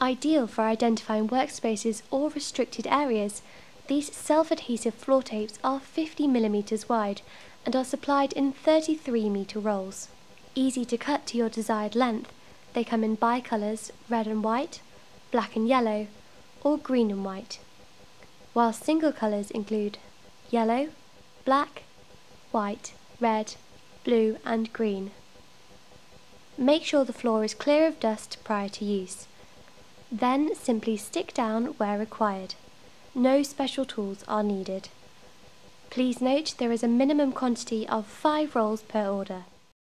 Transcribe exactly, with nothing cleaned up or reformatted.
Ideal for identifying workspaces or restricted areas, these self-adhesive floor tapes are fifty millimeters wide and are supplied in thirty-three meter rolls. Easy to cut to your desired length, they come in bi-colours red and white, black and yellow, or green and white, while single colours include yellow, black, white, red, blue and green. Make sure the floor is clear of dust prior to use. Then simply stick down where required. No special tools are needed. Please note there is a minimum quantity of five rolls per order.